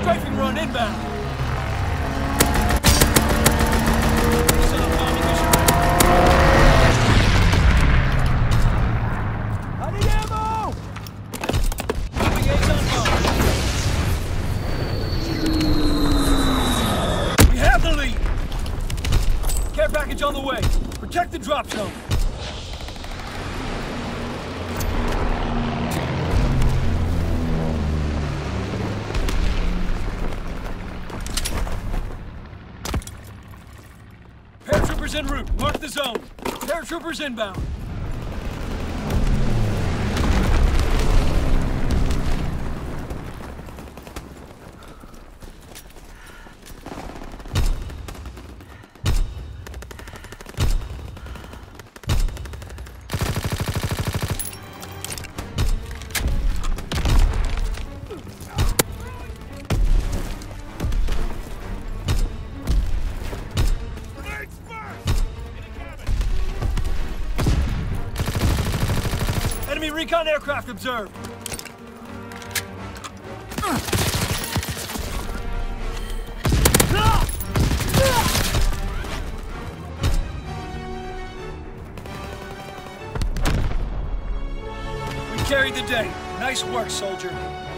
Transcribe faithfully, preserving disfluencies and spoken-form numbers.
Strafing run inbound. I need ammo! We have the lead! Care package on the way. Protect the drop zone. Paratroopers en route. Mark the zone. Paratroopers inbound. Enemy recon aircraft observed. We carried the day. Nice work, soldier.